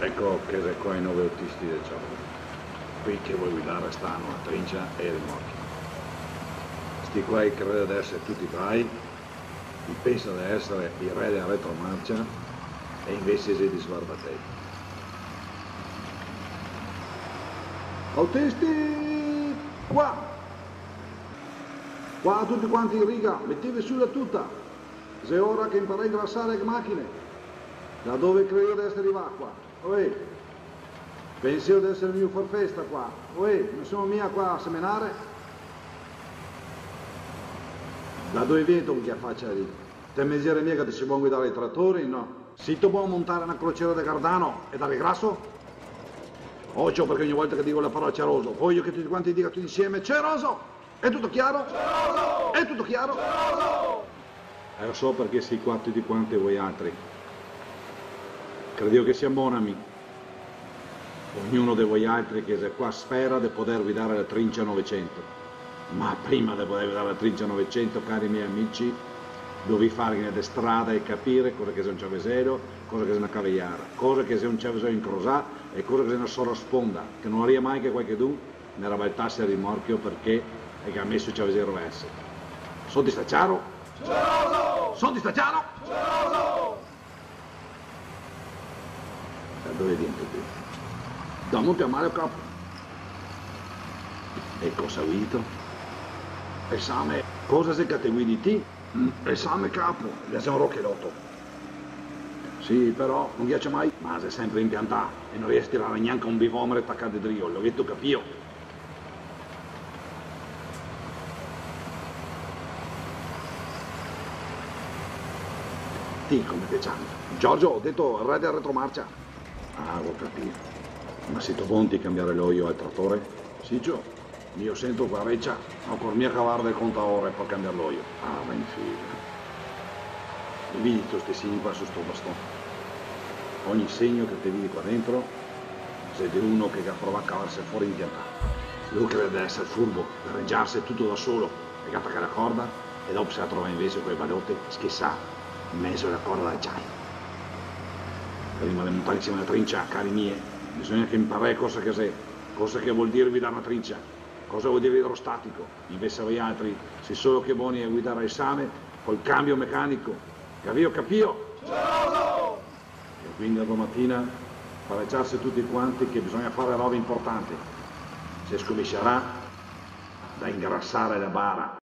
Ecco che se qua i 9 autisti del gioco. Qui che vuoi guidare stanno a trincia e rimorchi. Sti qua credono di essere tutti brai, pensano di essere i re della retromarcia e invece si di sbarbatei. Autisti! Qua! Qua tutti quanti in riga, mettete su la tuta. Se è ora che imparai a ingrassare le macchine. Da dove credo di essere arrivato qua? Oi, penso di essere venuto a far festa qua. Oi, non sono mia qua a seminare. Da dove vieni tu che affaccia lì? Te misere mia che ti si vuole guidare i trattori? No. Si tu vuoi montare una crociera da Cardano e dare grasso? Occhio perché ogni volta che dico la parola Ceroso, voglio che tutti quanti dicano tutti insieme Ceroso! È tutto chiaro? Ceroso! È tutto chiaro? Ceroso! Lo so perché sei qua tutti quanti voi altri. Credo che sia buonami. Ognuno di voi altri che è qua spera di poter guidare la Trincia 900. Ma prima di poter guidare la Trincia 900, cari miei amici, dovevi fare nelle strade e capire cosa che sia un ciavesero, cosa che sia una cavigliara, cosa che sia un ciavesero incrosato e cosa che sia una sorrasponda, che non arriva mai che qualche tu ne rabaltasse il rimorchio perché ha messo il ciavesero verso. Sono di stacciaro? Ceroso! Sono di stacciaro? Ceroso! Da dove vieni tu qui? Da non chiamare il capo. E cosa guido? Esame, cosa se che te guidi ti? Esame capo, le siamo roccherotto. Sì, però non piace mai, ma sei sempre impiantato e non riesci a tirare neanche un bivomere attaccato di rio, l'ho detto capio. Ti come ti chiami? Giorgio, ho detto re della retromarcia. Ah, ho capito. Ma se tu vuoi cambiare l'olio al trattore? Sì, Gio. Io sento qua reccia, ho con mia cavare del contatore per cambiare l'olio. Ah, ma in figa. E vedi tu sti segni qua su sto bastone. Ogni segno che ti vedi qua dentro, siete uno che prova a cavarsi fuori impiantato. Lui crede di essere furbo, di arrangiarsi tutto da solo, e che attacca la corda, e dopo se la trova invece con le badotte, schissà, in mezzo alla corda d'acciaio. Prima di montare insieme alla trincia, cari miei, bisogna che imparare cosa che è, cosa che vuol dire guidare una trincia, cosa vuol dire idrostatico. Invece voi altri, se solo che buoni a guidare l'esame, col cambio meccanico. Capio? Ceroso! E quindi domattina pareggiarsi tutti quanti che bisogna fare robe importanti. Si scomincerà da ingrassare la bara.